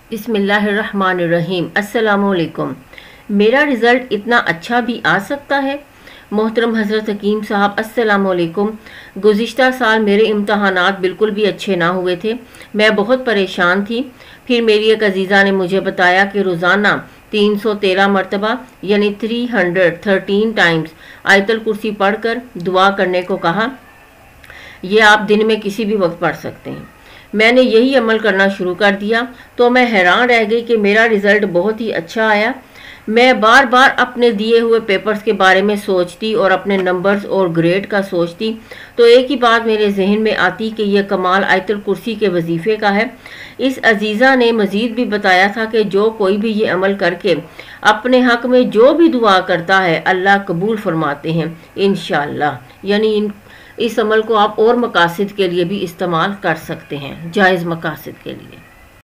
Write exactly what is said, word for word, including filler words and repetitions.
बिस्मिल्लाहिर्रहमानिर्रहीम। अस्सलामुअलैकुम। मेरा रिज़ल्ट इतना अच्छा भी आ सकता है? मोहतरम हज़रत हकीम साहब अस्सलामुअलैकुम। गुज़िश्ता साल मेरे इम्तहानात बिल्कुल भी अच्छे ना हुए थे। मैं बहुत परेशान थी। फिर मेरी एक अजीज़ा ने मुझे बताया कि रोज़ाना तीन सौ तेरह मरतबा यानी थ्री हंड्रेड थर्टीन टाइम्स आयतल कुर्सी पढ़कर दुआ करने को कहा। यह आप दिन में किसी भी वक्त पढ़ सकते हैं। मैंने यही अमल करना शुरू कर दिया तो मैं हैरान रह गई कि मेरा रिज़ल्ट बहुत ही अच्छा आया। मैं बार बार अपने दिए हुए पेपर्स के बारे में सोचती और अपने नंबर्स और ग्रेड का सोचती तो एक ही बात मेरे जहन में आती कि यह कमाल आयतुल कुर्सी के वजीफ़े का है। इस अजीज़ा ने मज़ीद भी बताया था कि जो कोई भी ये अमल करके अपने हक़ में जो भी दुआ करता है अल्लाह कबूल फरमाते हैं इंशाअल्लाह। यानी इन इस अमल को आप और मकासद के लिए भी इस्तेमाल कर सकते हैं, जायज़ मकासद के लिए।